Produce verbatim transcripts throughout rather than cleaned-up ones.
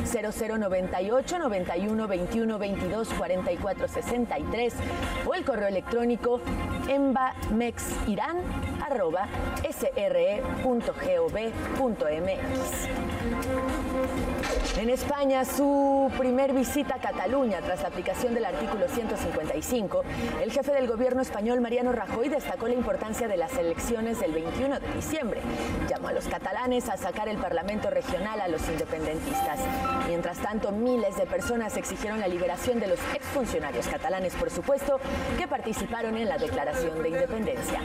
cero cero noventa y ocho, noventa y uno, veintiuno, veintidós, cuarenta y cuatro, sesenta y tres o el correo electrónico embamexiran arroba sre punto gov punto mx. En España, su primer visita a Cataluña tras la aplicación del artículo ciento cincuenta y cinco, el jefe del gobierno español, Mariano Rajoy, destacó la importancia de las elecciones del veintiuno de diciembre. Llamó a los catalanes a sacar el Parlamento regional a los independentistas. Mientras tanto, miles de personas exigieron la liberación de los exfuncionarios catalanes, por supuesto, que participaron en la declaración de independencia.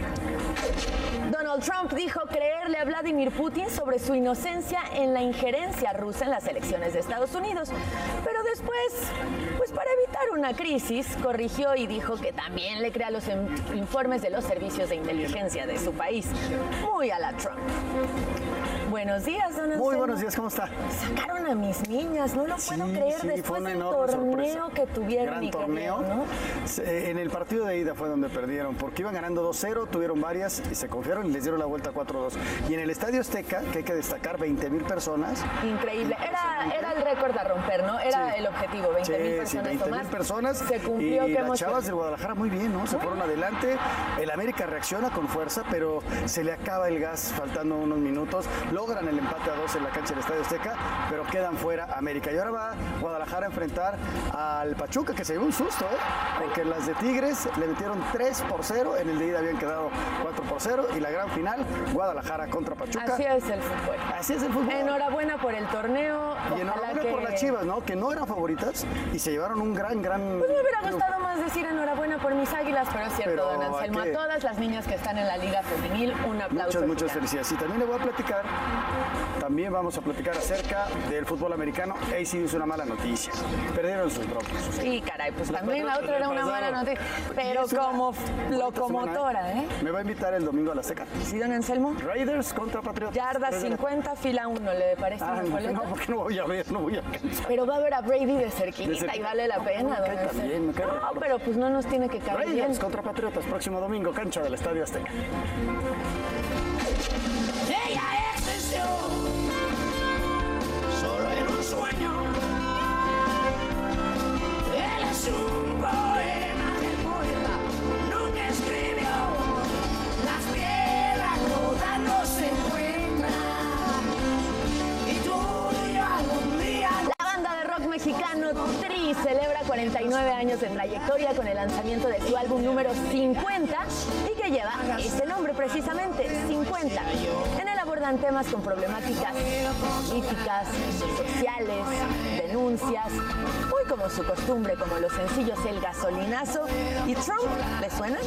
Donald Trump dijo creerle a Vladimir Putin sobre su inocencia en la injerencia rusa en las elecciones de Estados Unidos, pero después, pues para evitar una crisis, corrigió y dijo que también le crea los informes de los servicios de inteligencia de su país. Muy a la Trump. Buenos días, don Anselmo. Muy buenos días, ¿cómo está? Sacaron a mis niñas, no lo sí, puedo creer, sí, después del torneo sorpresa. que tuvieron. Gran y torneo. Que, ¿no? En el partido de ida fue donde perdieron, porque iban ganando dos cero, tuvieron varias y se confiaron y les dieron la vuelta cuatro dos. Y en el Estadio Azteca, que hay que destacar, veinte mil personas. Increíble, era, era el récord a romper, ¿no? Era sí. el objetivo, veinte mil sí, personas. Sí, veinte mil personas. Se cumplió. Y que las chavas del Guadalajara muy bien, ¿no? Se muy fueron bien. adelante. El América reacciona con fuerza, pero se le acaba el gas faltando unos minutos. Logran el empate a dos en la cancha del Estadio Azteca, pero quedan fuera América. Y ahora va Guadalajara a enfrentar al Pachuca, que se dio un susto, ¿eh? Porque las de Tigres le metieron tres por cero, en el de ida habían quedado cuatro por cero, y la gran final, Guadalajara contra Pachuca. Así es el fútbol. Así es el fútbol. Enhorabuena por el torneo. Y enhorabuena que... por las Chivas, ¿no? Que no eran favoritas y se llevaron un gran, gran... Pues me hubiera gustado más decir enhorabuena por mis águilas, pero es cierto, pero don Anselmo. A, a todas las niñas que están en la Liga Femenil, un aplauso. Muchas, muchas felicidades. Y también le voy a platicar, también vamos a platicar acerca del fútbol americano. Ahí sí es una mala noticia. Perdieron sus broncos. Sí, caray, pues también la otra era una mala noticia. Pero como locomotora, ¿eh? Me va a invitar el domingo a la Azteca. ¿Sí, don Anselmo? Raiders contra Patriotas. Yarda cincuenta, fila uno, ¿le parece ah, una no, no, porque no voy a ver, no voy a alcanzar. Pero va a ver a Brady de cerquita, de cerquita. Y vale la pena, no, don Anselmo. También, me cae no, bien. pero pues no nos tiene que caer Raiders bien. contra Patriotas, próximo domingo, cancha del Estadio Azteca. Ella existió solo en un sueño. Él es un poema del poeta, nunca escribió. Las piedras todas no se encuentran. Y tú y yo algún día. La banda de rock mexicano Tri celebra cuarenta y nueve años de trayectoria con el lanzamiento de su álbum número cincuenta y que lleva ese nombre precisamente, cincuenta. En él abordan temas con problemáticas políticas, sociales, denuncias, muy como su costumbre, como los sencillos El Gasolinazo y Trump. ¿Le suenan?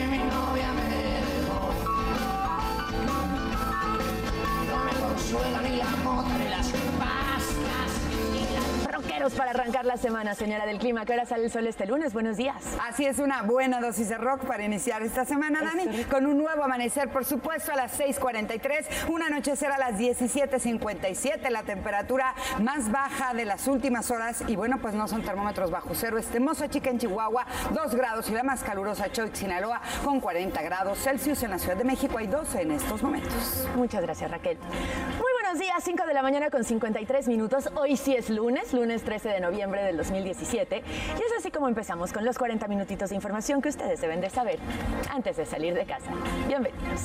Rockeros para arrancar la semana, señora del clima. ¿Qué hora sale el sol este lunes? Buenos días. Así es, una buena dosis de rock para iniciar esta semana, Dani, con un nuevo amanecer, por supuesto, a las seis cuarenta y tres, un anochecer a las diecisiete cincuenta y siete, la temperatura más baja de las últimas horas, y bueno, pues no son termómetros bajo cero. Este Moza Chica en Chihuahua, dos grados, y la más calurosa Choix, Sinaloa, con cuarenta grados Celsius. En la Ciudad de México hay doce en estos momentos. Muchas gracias, Raquel. Muy buenos días, cinco de la mañana con cincuenta y tres minutos. Hoy sí es lunes, lunes trece de noviembre del dos mil diecisiete. Y es así como empezamos con los cuarenta minutitos de información que ustedes deben de saber antes de salir de casa. Bienvenidos.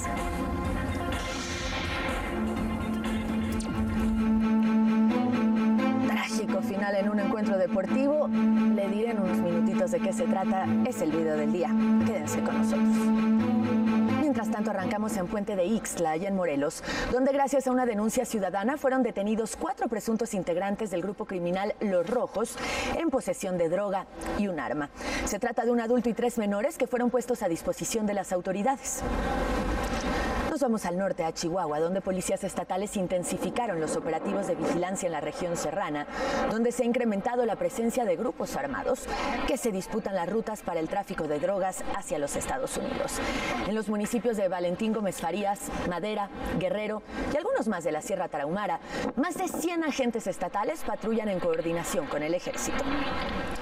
Trágico final en un encuentro deportivo. Le diré en unos minutitos de qué se trata. Es el video del día. Quédense con nosotros. Mientras tanto, arrancamos en Puente de Ixtla, allá en Morelos, donde gracias a una denuncia ciudadana fueron detenidos cuatro presuntos integrantes del grupo criminal Los Rojos en posesión de droga y un arma. Se trata de un adulto y tres menores que fueron puestos a disposición de las autoridades. Nos vamos al norte, a Chihuahua, donde policías estatales intensificaron los operativos de vigilancia en la región serrana, donde se ha incrementado la presencia de grupos armados que se disputan las rutas para el tráfico de drogas hacia los Estados Unidos. En los municipios de Valentín Gómez Farías, Madera, Guerrero y algunos más de la Sierra Tarahumara, más de cien agentes estatales patrullan en coordinación con el ejército.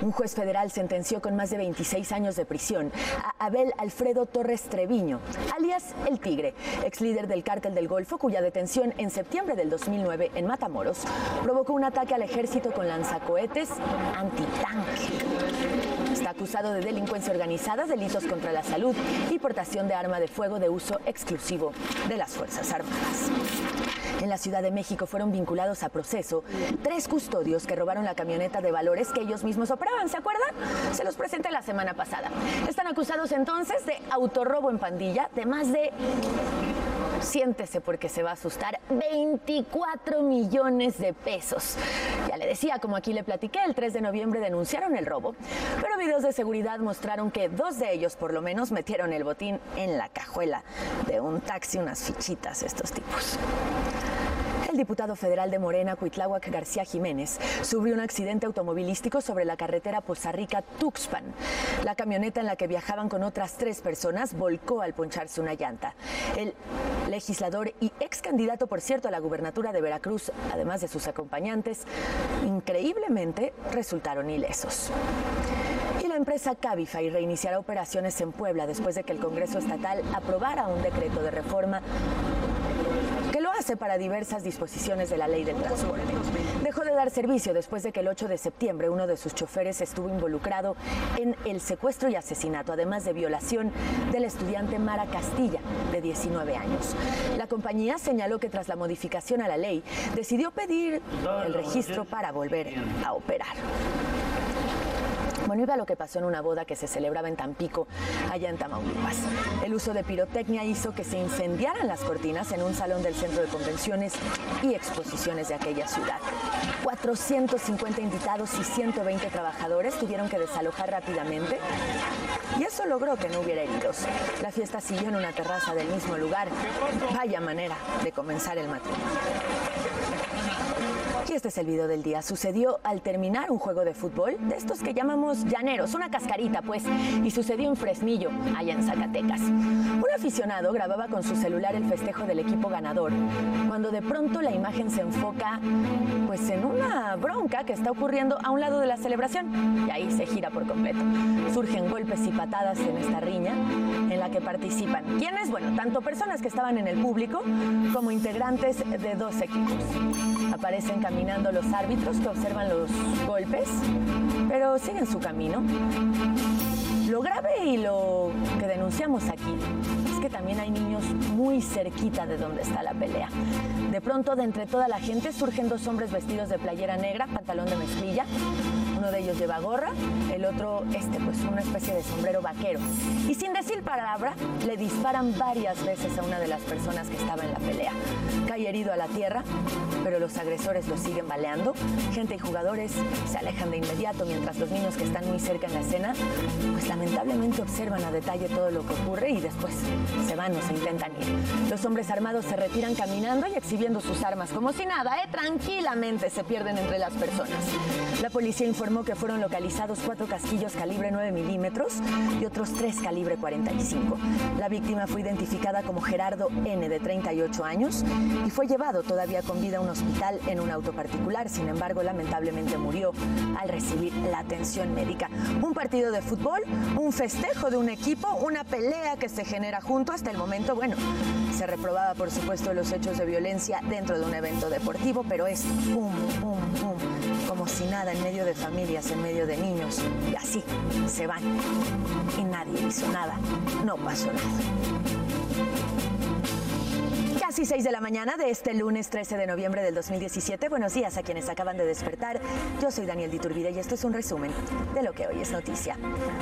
Un juez federal sentenció con más de veintiséis años de prisión a Abel Alfredo Torres Treviño, alias El Tigre, ex líder del Cártel del Golfo, cuya detención en septiembre del dos mil nueve en Matamoros provocó un ataque al ejército con lanzacohetes antitanque. Está acusado de delincuencia organizada, delitos contra la salud y portación de arma de fuego de uso exclusivo de las Fuerzas Armadas. En la Ciudad de México fueron vinculados a proceso tres custodios que robaron la camioneta de valores que ellos mismos operaban, ¿se acuerdan? Se los presenté la semana pasada. Están acusados entonces de autorrobo en pandilla de más de... siéntese porque se va a asustar, veinticuatro millones de pesos. Ya le decía, como aquí le platiqué, el tres de noviembre denunciaron el robo, pero videos de seguridad mostraron que dos de ellos por lo menos metieron el botín en la cajuela de un taxi, unas fichitas estos tipos. El diputado federal de Morena, Cuitláhuac García Jiménez, sufrió un accidente automovilístico sobre la carretera Poza Rica-Tuxpan. La camioneta en la que viajaban con otras tres personas volcó al poncharse una llanta. El legislador y ex candidato, por cierto, a la gubernatura de Veracruz, además de sus acompañantes, increíblemente resultaron ilesos. Y la empresa Cabify reiniciará operaciones en Puebla después de que el Congreso Estatal aprobara un decreto de reforma que lo hace para diversas disposiciones de la ley del transporte. Dejó de dar servicio después de que el ocho de septiembre uno de sus choferes estuvo involucrado en el secuestro y asesinato, además de violación del estudiante Mara Castilla, de diecinueve años. La compañía señaló que tras la modificación a la ley, decidió pedir el registro para volver a operar. Bueno, iba lo que pasó en una boda que se celebraba en Tampico, allá en Tamaulipas. El uso de pirotecnia hizo que se incendiaran las cortinas en un salón del centro de convenciones y exposiciones de aquella ciudad. cuatrocientos cincuenta invitados y ciento veinte trabajadores tuvieron que desalojar rápidamente y eso logró que no hubiera heridos. La fiesta siguió en una terraza del mismo lugar. Vaya manera de comenzar el matrimonio. Y este es el video del día. Sucedió al terminar un juego de fútbol, de estos que llamamos llaneros, una cascarita pues, y sucedió en Fresnillo, allá en Zacatecas. Un aficionado grababa con su celular el festejo del equipo ganador, cuando de pronto la imagen se enfoca pues en una bronca que está ocurriendo a un lado de la celebración, y ahí se gira por completo. Surgen golpes y patadas en esta riña, en la que participan, ¿quiénes? Bueno, tanto personas que estaban en el público, como integrantes de dos equipos. Aparecen caminando los árbitros que observan los golpes, pero siguen su camino. Lo grave y lo que denunciamos aquí es que también hay niños muy cerquita de donde está la pelea. De pronto, de entre toda la gente, surgen dos hombres vestidos de playera negra, pantalón de mezclilla. Uno de ellos lleva gorra, el otro, este, pues una especie de sombrero vaquero. Y sin decir palabra, le disparan varias veces a una de las personas que estaba en la pelea. Cae herido a la tierra, pero los agresores lo siguen baleando. Gente y jugadores se alejan de inmediato, mientras los niños que están muy cerca en la escena, pues lamentablemente observan a detalle todo lo que ocurre y después se van o se intentan ir. Los hombres armados se retiran caminando y exhibiendo sus armas como si nada, ¿eh? Tranquilamente se pierden entre las personas. La policía informó que fueron localizados cuatro casquillos calibre nueve milímetros y otros tres calibre cuarenta y cinco. La víctima fue identificada como Gerardo N., de treinta y ocho años, y fue llevado todavía con vida a un hospital en un auto particular. Sin embargo, lamentablemente murió al recibir la atención médica. Un partido de fútbol, un festejo de un equipo, una pelea que se genera junto. Hasta el momento, bueno, se reprobaba, por supuesto, los hechos de violencia dentro de un evento deportivo, pero esto, pum, pum, pum, como si nada, en medio de familias, en medio de niños, y así se van. Y nadie hizo nada, no pasó nada. Casi seis de la mañana de este lunes trece de noviembre del dos mil diecisiete. Buenos días a quienes acaban de despertar. Yo soy Daniel Diturbide y esto es un resumen de lo que hoy es noticia.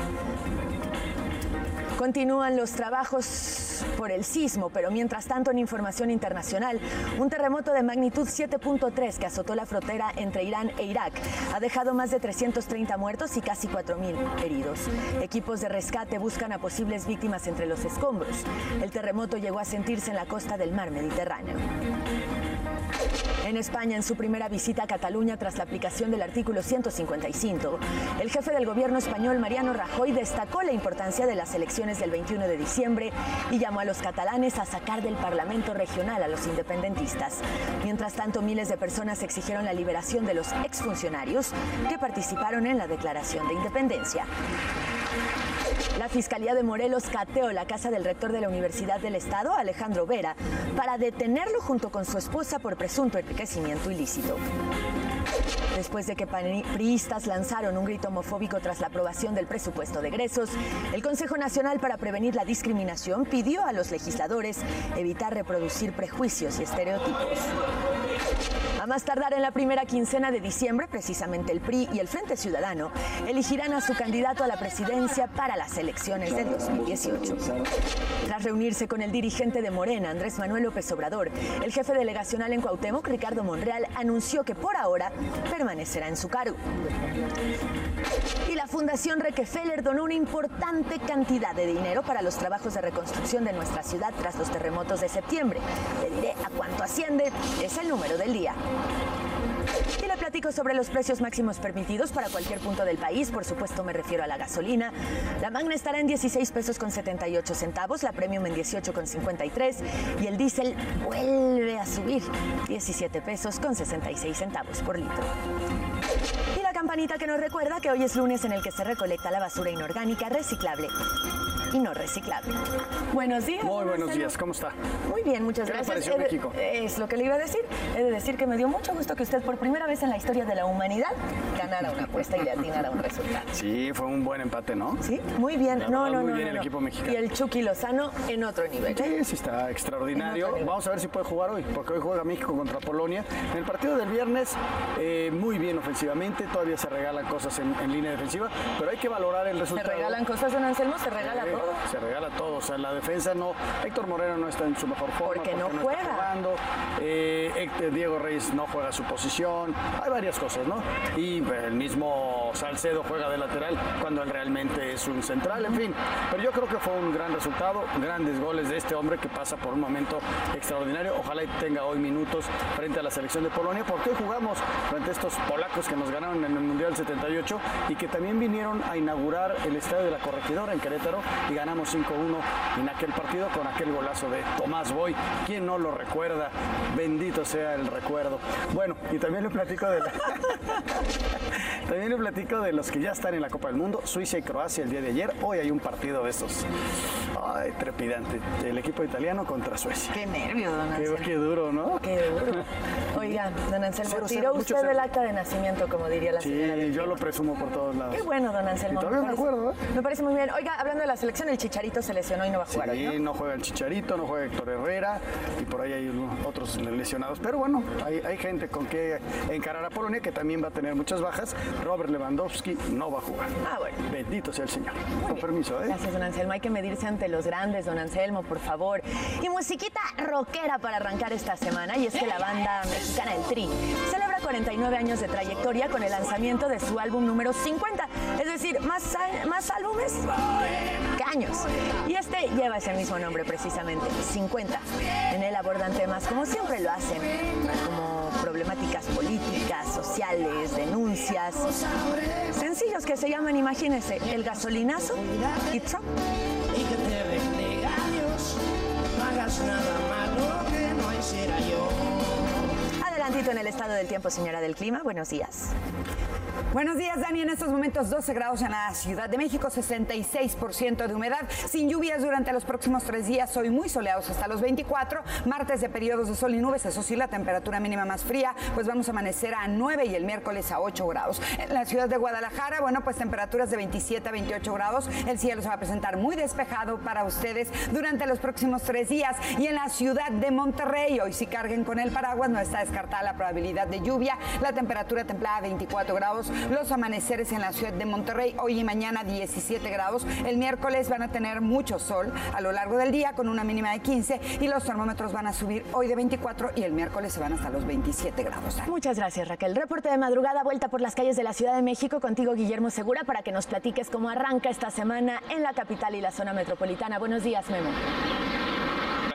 Continúan los trabajos por el sismo, pero mientras tanto, en información internacional, un terremoto de magnitud siete punto tres que azotó la frontera entre Irán e Irak ha dejado más de trescientos treinta muertos y casi cuatro mil heridos. Equipos de rescate buscan a posibles víctimas entre los escombros. El terremoto llegó a sentirse en la costa del Mar Menor. Mediterráneo. En España, en su primera visita a Cataluña tras la aplicación del artículo ciento cincuenta y cinco, el jefe del gobierno español, Mariano Rajoy, destacó la importancia de las elecciones del veintiuno de diciembre y llamó a los catalanes a sacar del Parlamento regional a los independentistas. Mientras tanto, miles de personas exigieron la liberación de los exfuncionarios que participaron en la declaración de independencia. La Fiscalía de Morelos cateó la casa del rector de la Universidad del Estado, Alejandro Vera, para detenerlo junto con su esposa por presunto enriquecimiento ilícito. Después de que priistas lanzaron un grito homofóbico tras la aprobación del presupuesto de egresos, el Consejo Nacional para Prevenir la Discriminación pidió a los legisladores evitar reproducir prejuicios y estereotipos. A más tardar en la primera quincena de diciembre, precisamente el P R I y el Frente Ciudadano elegirán a su candidato a la presidencia para las elecciones del dos mil dieciocho. Tras reunirse con el dirigente de Morena, Andrés Manuel López Obrador, el jefe delegacional en Cuauhtémoc, Ricardo Monreal, anunció que por ahora permanecerá en su cargo. Y la Fundación Rockefeller donó una importante cantidad de dinero para los trabajos de reconstrucción de nuestra ciudad tras los terremotos de septiembre. Le diré a cuánto asciende, es el número del día. Y le platico sobre los precios máximos permitidos para cualquier punto del país. Por supuesto, me refiero a la gasolina. La Magna estará en dieciséis pesos con setenta y ocho centavos, la Premium en dieciocho con cincuenta y tres y el diésel vuelve a subir, diecisiete pesos con sesenta y seis centavos por litro. Y la campanita que nos recuerda que hoy es lunes en el que se recolecta la basura inorgánica, reciclable y no reciclable. Buenos días. Muy buenos días, ¿cómo está? Muy bien, muchas ¿Qué le gracias. pareció He de- México? Es lo que le iba a decir. He de decir que me dio mucho gusto que usted por primera vez en la historia de la humanidad ganara una apuesta y le atinara un resultado. Sí, fue un buen empate, ¿no? ¿Sí? Muy bien. La No, verdad, no, muy no. bien no, el no. equipo mexicano. Y el Chucky Lozano en otro nivel. Sí, sí está extraordinario. En otro nivel. Vamos a ver si puede jugar hoy, porque hoy juega México contra Polonia. En el partido del viernes, eh, muy bien ofensivamente, todavía se regalan cosas en, en línea defensiva, pero hay que valorar el Se resultado. regalan cosas, don Anselmo, se regala Eh, todo. Se regala todo, o sea, la defensa no. Héctor Moreno no está en su mejor forma. Porque no está juega. jugando. Eh, Héctor- Diego Reyes no juega su posición. Hay varias cosas, ¿no? Y el mismo Salcedo juega de lateral cuando él realmente es un central, en fin. Pero yo creo que fue un gran resultado, grandes goles de este hombre que pasa por un momento extraordinario. Ojalá y tenga hoy minutos frente a la selección de Polonia, porque hoy jugamos frente a estos polacos que nos ganaron en el Mundial setenta y ocho y que también vinieron a inaugurar el estadio de la Corregidora en Querétaro y ganamos cinco uno en aquel partido con aquel golazo de Tomás Boy. ¿Quién no lo recuerda? Bendito sea el recuerdo. Bueno, y también le platico de la... también le platico de los que ya están en la Copa del Mundo, Suiza y Croacia el día de ayer. Hoy hay un partido de estos. Ay, trepidante. El equipo italiano contra Suecia. Qué nervio, don Qué, Anselmo. qué duro, ¿no? Qué duro. Oiga, don Anselmo, Cero, tiró cero, mucho usted el cero. acta de nacimiento, como diría la señora. Sí, del yo clima. lo presumo por todos lados. Qué bueno, don Anselmo. Y todavía me parece- acuerdo, ¿eh? Me parece muy bien. Oiga, hablando de la selección, el Chicharito se lesionó y no va a jugar hoy, Sí, ¿no? no juega el Chicharito, no juega Héctor Herrera y por ahí hay otros lesionados. Pero bueno, hay, hay gente con que encarar a Polonia que también va a tener muchas bajas. Robert Lewandowski no va a jugar. Ah, bueno. Bendito sea el Señor. Muy Con bien. permiso, ¿eh? Gracias, don Anselmo. Hay que medirse ante los grandes, don Anselmo, por favor. Y musiquita rockera para arrancar esta semana, y es que la banda mexicana El Tri celebra cuarenta y nueve años de trayectoria con el lanzamiento de su álbum número cincuenta, es decir, más, a- más álbumes que años. Y este lleva ese mismo nombre precisamente, cincuenta. En él abordan temas como siempre lo hacen, como problemáticas políticas, sociales, denuncias, sencillos que se llaman, imagínense, El Gasolinazo y Trump. Y que te bendiga Dios, no hagas nada malo que no hiciera yo. Adelantito en el estado del tiempo, señora del clima. Buenos días. Buenos días, Dani. En estos momentos doce grados en la Ciudad de México, sesenta y seis por ciento de humedad, sin lluvias durante los próximos tres días, hoy muy soleados hasta los veinticuatro, martes de periodos de sol y nubes, eso sí, la temperatura mínima más fría, pues vamos a amanecer a nueve y el miércoles a ocho grados. En la ciudad de Guadalajara, bueno, pues temperaturas de veintisiete a veintiocho grados, el cielo se va a presentar muy despejado para ustedes durante los próximos tres días. Y en la ciudad de Monterrey, hoy sí carguen con el paraguas, no está descartada la probabilidad de lluvia, la temperatura templada a veinticuatro grados, los amaneceres en la ciudad de Monterrey hoy y mañana diecisiete grados, el miércoles van a tener mucho sol a lo largo del día con una mínima de quince y los termómetros van a subir hoy de veinticuatro y el miércoles se van hasta los veintisiete grados. Muchas gracias, Raquel. Reporte de madrugada, vuelta por las calles de la Ciudad de México contigo, Guillermo Segura, para que nos platiques cómo arranca esta semana en la capital y la zona metropolitana. Buenos días, Memo.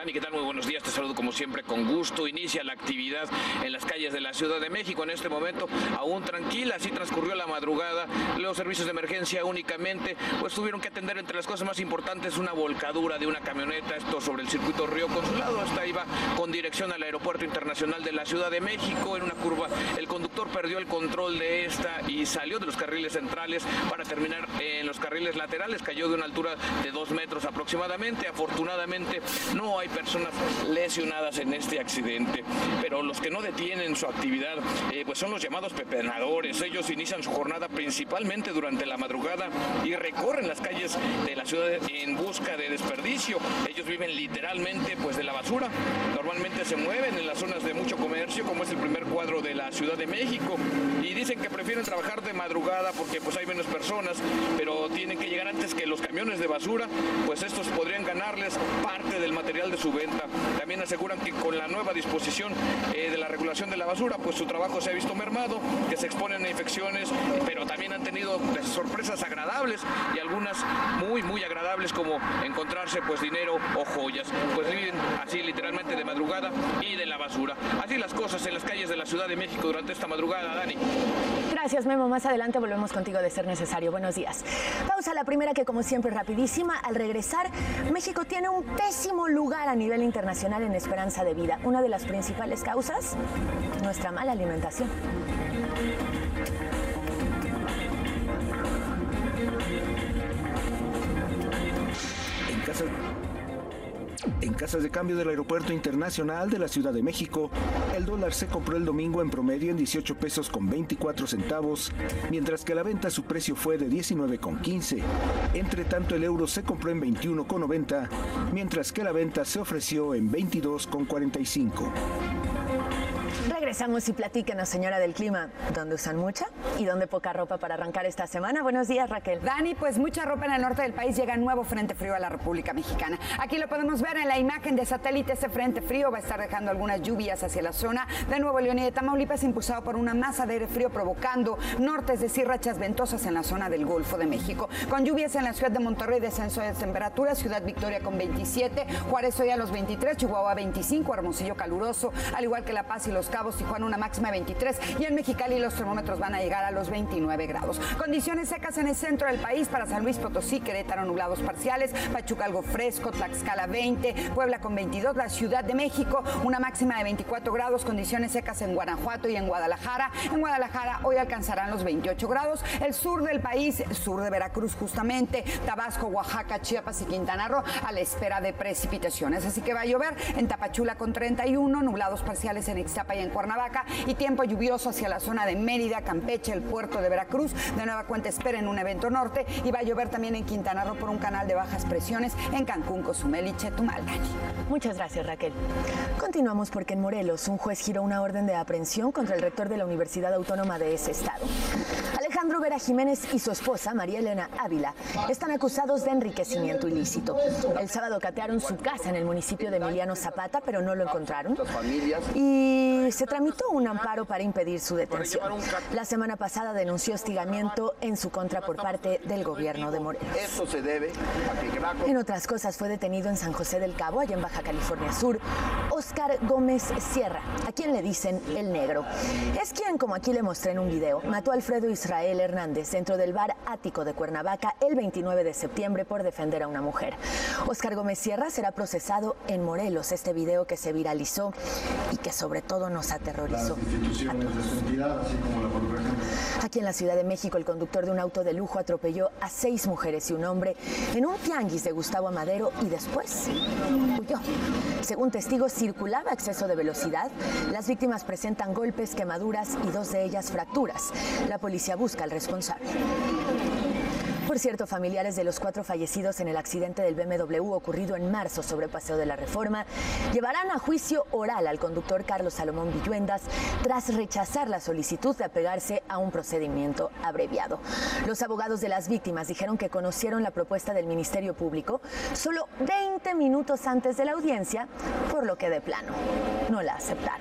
Dani, ¿qué tal? Muy buenos días, te saludo como siempre con gusto. Inicia la actividad en las calles de la Ciudad de México. En este momento aún tranquila, así transcurrió la madrugada. Los servicios de emergencia únicamente pues tuvieron que atender, entre las cosas más importantes, una volcadura de una camioneta, esto sobre el circuito Río Consulado. Esta iba con dirección al Aeropuerto Internacional de la Ciudad de México. En una curva el conductor perdió el control de esta y salió de los carriles centrales para terminar en los carriles laterales. Cayó de una altura de dos metros aproximadamente. Afortunadamente no hay personas lesionadas en este accidente, pero los que no detienen su actividad eh, pues son los llamados pepenadores. Ellos inician su jornada principalmente durante la madrugada y recorren las calles de la ciudad en busca de desperdicio. Ellos viven literalmente pues de la basura. Normalmente se mueven en las zonas de mucho comercio, como es el primer cuadro de la Ciudad de México, y dicen que prefieren trabajar de madrugada porque pues hay menos personas, pero tienen que llegar antes que los camiones de basura, pues estos podrían ganarles parte del material de su venta. También aseguran que con la nueva disposición eh, de la regulación de la basura, pues su trabajo se ha visto mermado, que se exponen a infecciones, pero también han tenido pues, sorpresas agradables y algunas muy muy agradables, como encontrarse pues dinero o joyas. Pues viven así literalmente de madrugada y de la basura. Así las cosas en las calles de la Ciudad de México durante esta madrugada, Dani. Gracias, Memo. Más adelante volvemos contigo de ser necesario. Buenos días. Pausa, la primera, que como siempre rapidísima. Al regresar, México tiene un pésimo lugar a nivel internacional en esperanza de vida. Una de las principales causas, nuestra mala alimentación. En casa... En casas de cambio del Aeropuerto Internacional de la Ciudad de México, el dólar se compró el domingo en promedio en dieciocho pesos con veinticuatro centavos, mientras que a la venta su precio fue de diecinueve con quince. Entre tanto, el euro se compró en veintiuno con noventa, mientras que la venta se ofreció en veintidós con cuarenta y cinco. Regresamos y platíquenos, señora del clima, ¿dónde usan mucha y dónde poca ropa para arrancar esta semana? Buenos días, Raquel. Dani, pues mucha ropa en el norte del país. Llega nuevo frente frío a la República Mexicana. Aquí lo podemos ver en la imagen de satélite. Ese frente frío va a estar dejando algunas lluvias hacia la zona de Nuevo León y de Tamaulipas, impulsado por una masa de aire frío provocando norte, es decir, rachas ventosas en la zona del Golfo de México. Con lluvias en la ciudad de Monterrey, descenso de temperatura, Ciudad Victoria con veintisiete, Juárez hoy a los veintitrés, Chihuahua veinticinco, Hermosillo caluroso, al igual que La Paz y Los Cabos, Tijuana una máxima de veintitrés, y en Mexicali los termómetros van a llegar a los veintinueve grados. Condiciones secas en el centro del país. Para San Luis Potosí, Querétaro nublados parciales, Pachuca algo fresco, Tlaxcala veinte, Puebla con veintidós, la Ciudad de México una máxima de veinticuatro grados, condiciones secas en Guanajuato y en Guadalajara. En Guadalajara hoy alcanzarán los veintiocho grados. El sur del país, sur de Veracruz justamente, Tabasco, Oaxaca, Chiapas y Quintana Roo a la espera de precipitaciones. Así que va a llover en Tapachula con treinta y uno, nublados parciales en Ixtapa y en Cuernavaca, y tiempo lluvioso hacia la zona de Mérida, Campeche, el puerto de Veracruz. De nueva cuenta esperen un evento norte, y va a llover también en Quintana Roo por un canal de bajas presiones en Cancún, Cozumel y Chetumal. Muchas gracias, Raquel. Continuamos porque en Morelos un juez giró una orden de aprehensión contra el rector de la Universidad Autónoma de ese estado. Alejandro Vera Jiménez y su esposa, María Elena Ávila, están acusados de enriquecimiento ilícito. El sábado catearon su casa en el municipio de Emiliano Zapata, pero no lo encontraron. Y se tramitó un amparo para impedir su detención. La semana pasada denunció hostigamiento en su contra por parte del gobierno de Morelos. Eso se debe a que... En otras cosas, fue detenido en San José del Cabo, allá en Baja California Sur, Óscar Gómez Sierra, a quien le dicen el Negro. Es quien, como aquí le mostré en un video, mató a Alfredo Israel Hernández dentro del bar Ático de Cuernavaca el veintinueve de septiembre por defender a una mujer. Óscar Gómez Sierra será procesado en Morelos. Este video que se viralizó y que sobre todo nos aterrorizó. Las instituciones de su entidad, así como la Procuración. Aquí en la Ciudad de México, el conductor de un auto de lujo atropelló a seis mujeres y un hombre en un tianguis de Gustavo Amadero y después huyó. Según testigos, circulaba a exceso de velocidad. Las víctimas presentan golpes, quemaduras y dos de ellas fracturas. La policía busca al responsable. Por cierto, familiares de los cuatro fallecidos en el accidente del B M W ocurrido en marzo sobre Paseo de la Reforma llevarán a juicio oral al conductor Carlos Salomón Villuendas tras rechazar la solicitud de apegarse a un procedimiento abreviado. Los abogados de las víctimas dijeron que conocieron la propuesta del Ministerio Público solo veinte minutos antes de la audiencia, por lo que de plano no la aceptaron.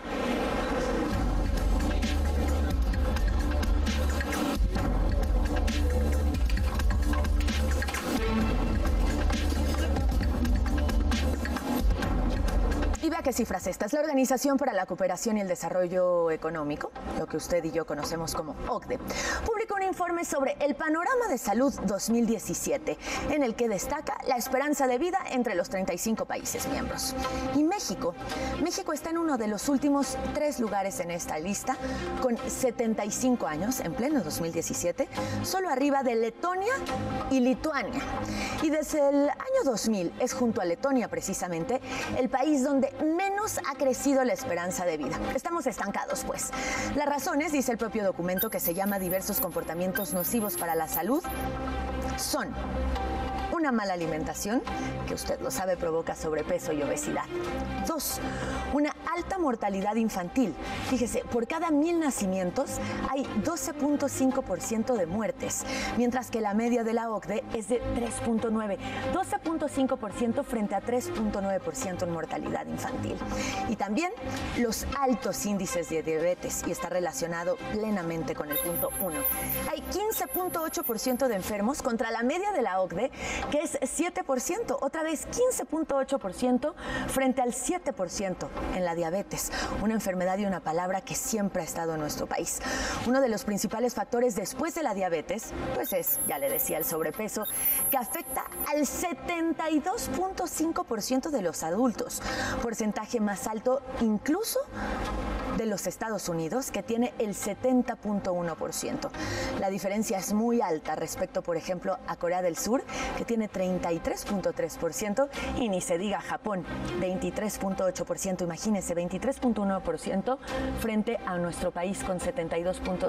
¿Qué cifras estas? La Organización para la Cooperación y el Desarrollo Económico, lo que usted y yo conocemos como O C D E, publicó un informe sobre el panorama de salud dos mil diecisiete, en el que destaca la esperanza de vida entre los treinta y cinco países miembros. Y México, México está en uno de los últimos tres lugares en esta lista, con setenta y cinco años, en pleno dos mil diecisiete, solo arriba de Letonia y Lituania. Y desde el año dos mil es, junto a Letonia precisamente, el país donde menos ha crecido la esperanza de vida. Estamos estancados, pues. Las razones, dice el propio documento, que se llama diversos comportamientos nocivos para la salud, son una mala alimentación, que usted lo sabe provoca sobrepeso y obesidad. Dos, una alta mortalidad infantil. Fíjese, por cada mil nacimientos hay doce punto cinco por ciento de muertes, mientras que la media de la O C D E es de tres punto nueve, doce punto cinco por ciento frente a tres punto nueve por ciento en mortalidad infantil. Y también los altos índices de diabetes, y está relacionado plenamente con el punto uno. Hay quince punto ocho por ciento de enfermos contra la media de la O C D E, que es siete por ciento, otra vez quince punto ocho por ciento frente al siete por ciento en la diabetes, una enfermedad y una palabra que siempre ha estado en nuestro país. Uno de los principales factores después de la diabetes, pues es, ya le decía, el sobrepeso, que afecta al setenta y dos punto cinco por ciento de los adultos, porcentaje más alto incluso de los Estados Unidos, que tiene el setenta punto uno por ciento. La diferencia es muy alta respecto, por ejemplo, a Corea del Sur, que tiene treinta y tres punto tres por ciento, y ni se diga Japón, veintitrés punto ocho por ciento. Imagínense, veintitrés punto uno por ciento frente a nuestro país con setenta y dos punto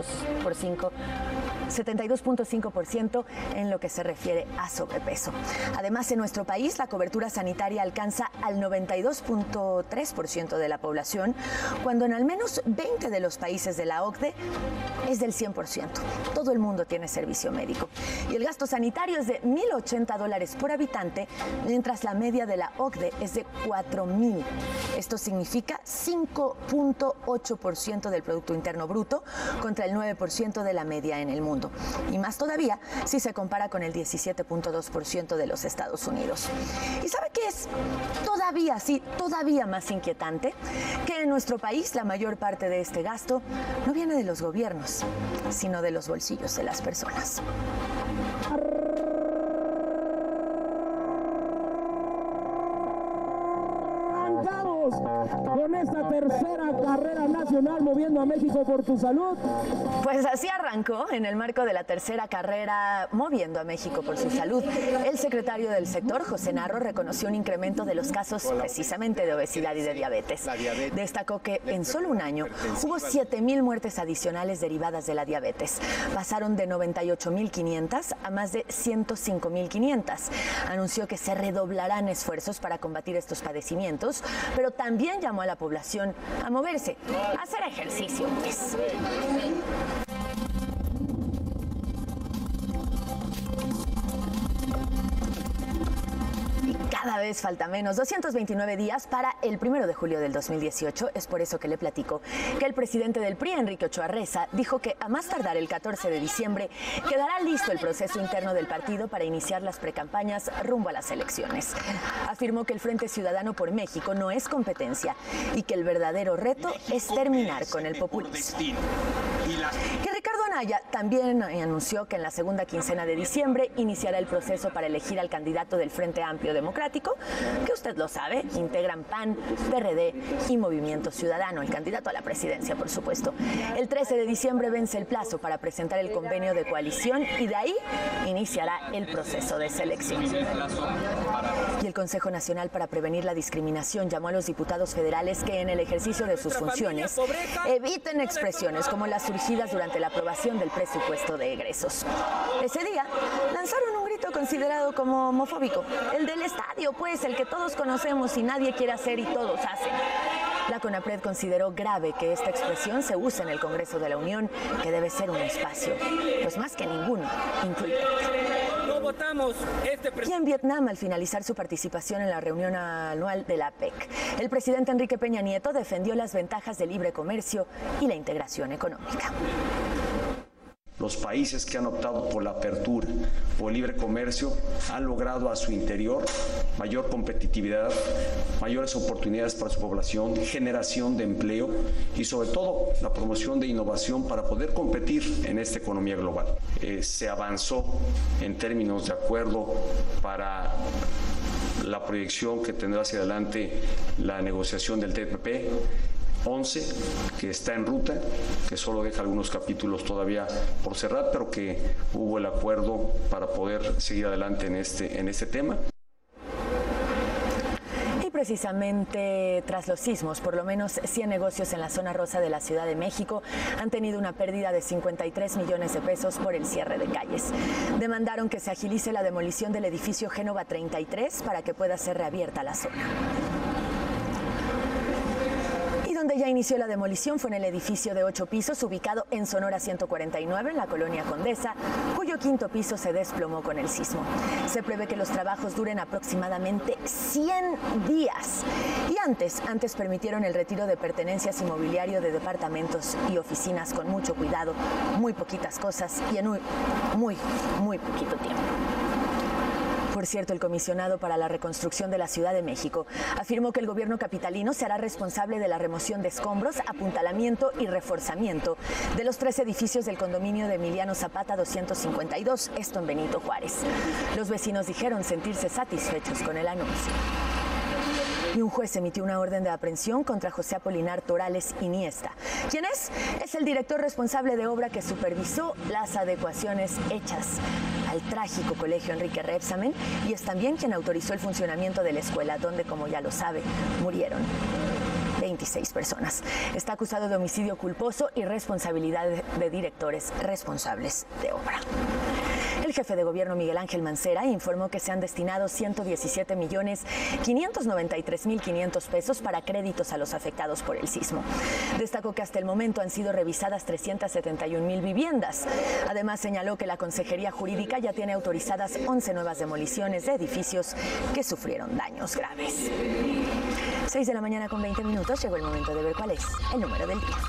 cinco por ciento en lo que se refiere a sobrepeso. Además, en nuestro país la cobertura sanitaria alcanza al noventa y dos punto tres por ciento de la población, cuando en al menos veinte de los países de la O C D E es del cien por ciento. Todo el mundo tiene servicio médico. Y el gasto sanitario es de mil ochenta dólares por habitante, mientras la media de la O C D E es de cuatro mil. Esto significa cinco punto ocho por ciento del Producto Interno Bruto contra el nueve por ciento de la media en el mundo. Y más todavía si se compara con el diecisiete punto dos por ciento de los Estados Unidos. ¿Y sabe qué es todavía, sí, todavía más inquietante? Que en nuestro país la mayor parte de este gasto no viene de los gobiernos, sino de los bolsillos de las personas. Con esta tercera carrera nacional moviendo a México por tu salud. Pues así arrancó en el marco de la tercera carrera Moviendo a México por su salud. El secretario del sector, José Narro, reconoció un incremento de los casos precisamente de obesidad y de diabetes. Destacó que en solo un año hubo siete mil muertes adicionales derivadas de la diabetes. Pasaron de noventa y ocho mil quinientas a más de ciento cinco mil quinientas. Anunció que se redoblarán esfuerzos para combatir estos padecimientos, pero también llamó a la población a moverse, a hacer ejercicio, pues. Cada vez falta menos, doscientos veintinueve días para el primero de julio del dos mil dieciocho. Es por eso que le platico que el presidente del P R I, Enrique Ochoa Reza, dijo que a más tardar el catorce de diciembre quedará listo el proceso interno del partido para iniciar las precampañas rumbo a las elecciones. Afirmó que el Frente Ciudadano por México no es competencia y que el verdadero reto es terminar con el populismo. Que Ricardo Anaya también anunció que en la segunda quincena de diciembre iniciará el proceso para elegir al candidato del Frente Amplio Democrático, que usted lo sabe, integran P A N, P R D y Movimiento Ciudadano, el candidato a la presidencia, por supuesto. El trece de diciembre vence el plazo para presentar el convenio de coalición y de ahí iniciará el proceso de selección. Y el Consejo Nacional para Prevenir la Discriminación llamó a los diputados federales que en el ejercicio de sus funciones eviten expresiones como las surgidas durante la aprobación del presupuesto de egresos. Ese día lanzaron un grito considerado como homofóbico, el del estadio, pues, el que todos conocemos y nadie quiere hacer y todos hacen. La CONAPRED consideró grave que esta expresión se use en el Congreso de la Unión, que debe ser un espacio, pues más que ninguno, incluyente. No votamos este Y en Vietnam, al finalizar su participación en la reunión anual de la A P E C, el presidente Enrique Peña Nieto defendió las ventajas del libre comercio y la integración económica. Los países que han optado por la apertura, por el libre comercio, han logrado a su interior mayor competitividad, mayores oportunidades para su población, generación de empleo y sobre todo la promoción de innovación para poder competir en esta economía global. Eh, se avanzó en términos de acuerdo para la proyección que tendrá hacia adelante la negociación del T P P once, que está en ruta, que solo deja algunos capítulos todavía por cerrar, pero que hubo el acuerdo para poder seguir adelante en este, en este tema. Precisamente tras los sismos, por lo menos cien negocios en la zona rosa de la Ciudad de México han tenido una pérdida de cincuenta y tres millones de pesos por el cierre de calles. Demandaron que se agilice la demolición del edificio Génova treinta y tres para que pueda ser reabierta la zona. Donde ya inició la demolición fue en el edificio de ocho pisos ubicado en Sonora ciento cuarenta y nueve en la colonia Condesa, cuyo quinto piso se desplomó con el sismo. Se prevé que los trabajos duren aproximadamente cien días. Y antes, antes permitieron el retiro de pertenencias inmobiliario de departamentos y oficinas con mucho cuidado, muy poquitas cosas y en muy, muy, muy poquito tiempo. Por cierto, el comisionado para la reconstrucción de la Ciudad de México afirmó que el gobierno capitalino se hará responsable de la remoción de escombros, apuntalamiento y reforzamiento de los tres edificios del condominio de Emiliano Zapata doscientos cincuenta y dos, esto en Benito Juárez. Los vecinos dijeron sentirse satisfechos con el anuncio. Y un juez emitió una orden de aprehensión contra José Apolinar Torales Iniesta. ¿Quién es? Es el director responsable de obra que supervisó las adecuaciones hechas al trágico colegio Enrique Rebsamen y es también quien autorizó el funcionamiento de la escuela, donde, como ya lo sabe, murieron veintiséis personas. Está acusado de homicidio culposo y responsabilidad de directores responsables de obra. El jefe de gobierno Miguel Ángel Mancera informó que se han destinado ciento diecisiete millones quinientos noventa y tres mil quinientos pesos para créditos a los afectados por el sismo. Destacó que hasta el momento han sido revisadas trescientas setenta y un mil viviendas. Además señaló que la Consejería Jurídica ya tiene autorizadas once nuevas demoliciones de edificios que sufrieron daños graves. seis de la mañana con veinte minutos, llegó el momento de ver cuál es el número del día.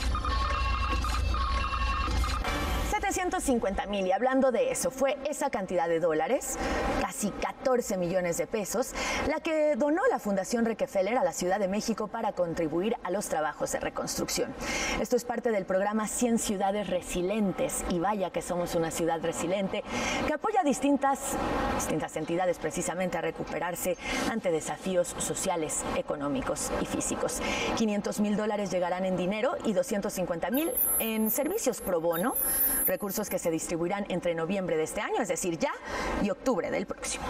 setecientos cincuenta mil, y hablando de eso, fue esa cantidad de dólares, casi catorce millones de pesos, la que donó la Fundación Rockefeller a la Ciudad de México para contribuir a los trabajos de reconstrucción. Esto es parte del programa cien ciudades resilientes, y vaya que somos una ciudad resiliente que apoya a distintas, distintas entidades precisamente a recuperarse ante desafíos sociales, económicos y físicos. quinientos mil dólares llegarán en dinero y doscientos cincuenta mil en servicios pro bono, recursos que se distribuirán entre noviembre de este año, es decir, ya, y octubre del próximo.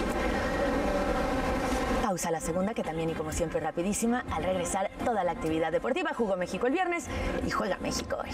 Pausa la segunda, que también y como siempre rapidísima, al regresar toda la actividad deportiva. Jugó México el viernes y juega México hoy.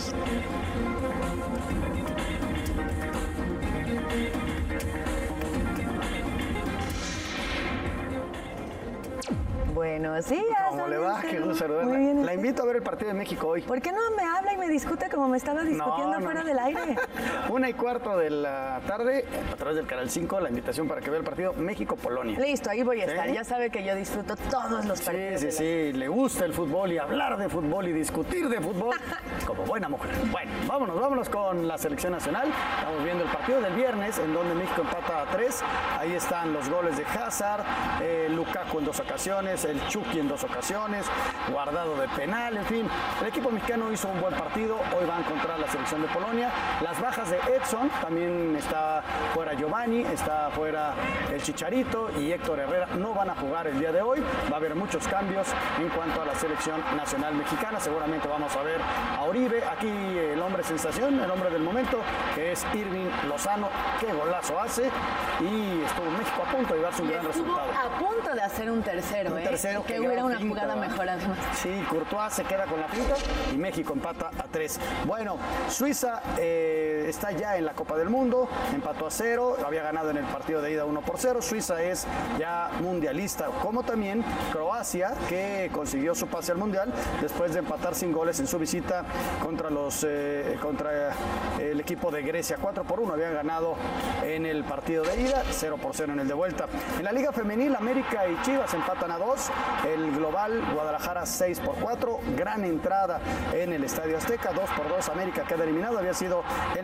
Buenos días. ¿Cómo le va? Qué gusto saludarla. Muy bien. La invito a ver el partido de México hoy. ¿Por qué no me habla y me discute como me estaba discutiendo No, no, fuera no. del aire? Una y cuarto de la tarde, a través del Canal cinco, la invitación para que vea el partido México-Polonia. Listo, ahí voy a estar. ¿Sí? Ya sabe que yo disfruto todos los partidos. Sí, sí, de sí, le gusta el fútbol y hablar de fútbol y discutir de fútbol como buena mujer. Bueno, vámonos, vámonos con la selección nacional. Estamos viendo el partido del viernes, en donde México empata a tres. Ahí están los goles de Hazard, eh, Lukaku en dos ocasiones, el Chucky en dos ocasiones, Guardado de penal, en fin. El equipo mexicano hizo un buen partido. Hoy va a encontrar la selección de Polonia. Las bajas de Edson, también está fuera Giovanni, está fuera el Chicharito y Héctor Herrera. No van a jugar el día de hoy. Va a haber muchos cambios en cuanto a la selección nacional mexicana. Seguramente vamos a ver a Oribe. Aquí el hombre sensación, el hombre del momento, que es Irving Lozano. Qué golazo hace. Y estuvo México a punto de darse un gran Estuvo resultado. a punto de hacer un tercero, Un ¿eh? tercero que que hubiera gran una finta, jugada ¿verdad? mejor además. Sí, Courtois se queda con la finta y México empata a tres. Bueno, Suiza eh, está ya en la Copa del Mundo, empató a cero, había ganado en el partido de ida uno por cero. Suiza es ya mundialista, como también Croacia, que consiguió su pase al mundial después de empatar sin goles en su visita contra los eh, contra el equipo de Grecia. cuatro por uno habían ganado en el partido de ida, cero por cero en el de vuelta. En la Liga Femenil, América y Chivas empatan a dos. El global, Guadalajara seis por cuatro. Gran entrada en el Estadio Azteca, dos por dos. América queda eliminado, había sido el mejor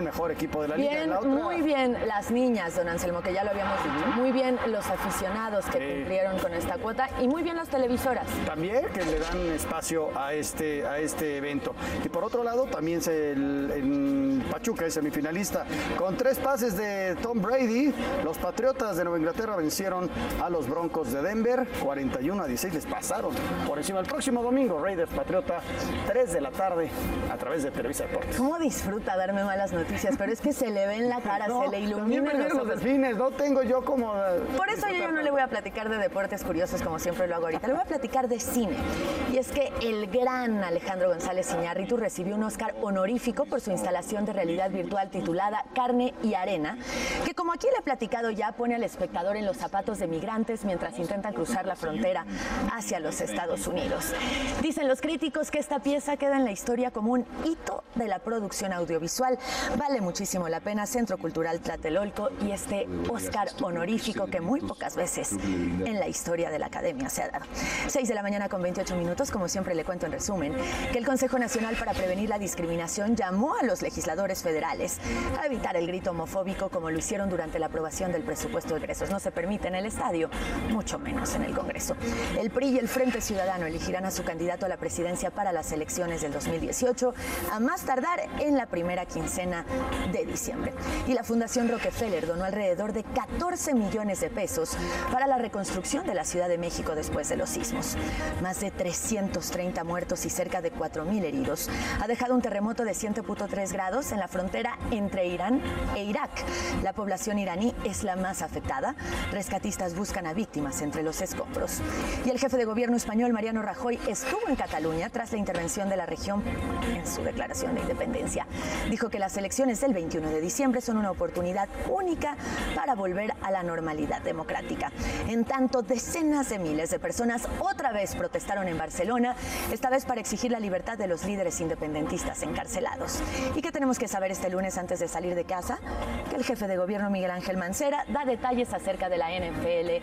mejor equipo de la liga. Bien, La otra... muy bien las niñas, don Anselmo, que ya lo habíamos dicho. Muy bien los aficionados que Sí. cumplieron con esta cuota y muy bien las televisoras. También que le dan espacio a este, a este evento. Y por otro lado, también se, el, en Pachuca es semifinalista. Con tres pases de Tom Brady, los Patriotas de Nueva Inglaterra vencieron a los Broncos de Denver. cuarenta y uno a dieciséis les pasaron por encima. El próximo domingo, Raiders Patriota, tres de la tarde, a través de Televisa Deportes. ¿Cómo disfruta darme malas noticias? Pero es que se le ve en la cara, No, se le también iluminan los perdieron los ojos. delfines, no tengo yo como... Por eso yo ya no le voy a platicar de deportes curiosos como siempre lo hago ahorita. Le voy a platicar de cine. Y es que el gran Alejandro González Iñárritu recibió un Oscar honorífico por su instalación de realidad virtual titulada Carne y Arena, que como aquí le he platicado ya pone al espectador en los zapatos de migrantes mientras intentan cruzar la frontera hacia los Estados Unidos. Dicen los críticos que esta pieza queda en la historia como un hito de la producción audiovisual. Vale muchísimo la pena. Centro Cultural Tlatelolco y este Oscar honorífico que muy pocas veces en la historia de la Academia se ha dado. seis de la mañana con veintiocho minutos, como siempre le cuento en resumen, que el Consejo Nacional para Prevenir la Discriminación llamó a los legisladores federales a evitar el grito homofóbico como lo hicieron durante la aprobación del presupuesto de egresos. No se permite en el estadio, mucho menos en el Congreso. El P R I y el Frente Ciudadano elegirán a su candidato a la presidencia para las elecciones del dos mil dieciocho, a más tardar en la primera quincena de diciembre. Y la Fundación Rockefeller donó alrededor de catorce millones de pesos para la reconstrucción de la Ciudad de México después de los sismos. Más de trescientos treinta muertos y cerca de cuatro mil heridos ha dejado un terremoto de siete punto tres grados en la frontera entre Irán e Irak. La población iraní es la más afectada. Rescatistas buscan a víctimas entre los escombros. Y el jefe de gobierno español, Mariano Rajoy, estuvo en Cataluña tras la intervención de la región en su declaración de independencia. Dijo que las elecciones del veintiuno de diciembre son una oportunidad única para volver a la normalidad democrática. En tanto, decenas de miles de personas otra vez protestaron en Barcelona, esta vez para exigir la libertad de los líderes independentistas encarcelados. ¿Y qué tenemos que saber este lunes antes de salir de casa? Que el jefe de gobierno, Miguel Ángel Mancera, da detalles acerca de la N F L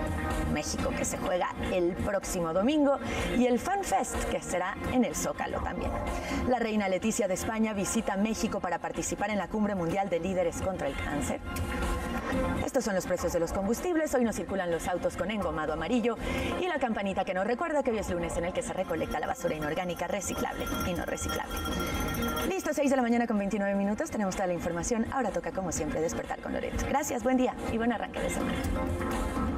México, que se juega el próximo domingo, y el Fan Fest, que será en el Zócalo también. La reina Leticia de España visita México para participar en la Cumbre Mundial de Líderes contra el Cáncer. Estos son los precios de los combustibles. Hoy no circulan los autos con engomado amarillo y la campanita que nos recuerda que hoy es lunes en el que se recolecta la basura inorgánica reciclable y no reciclable. Listo, seis de la mañana con veintinueve minutos. Tenemos toda la información. Ahora toca, como siempre, despertar con Loreto. Gracias, buen día y buen arranque de semana.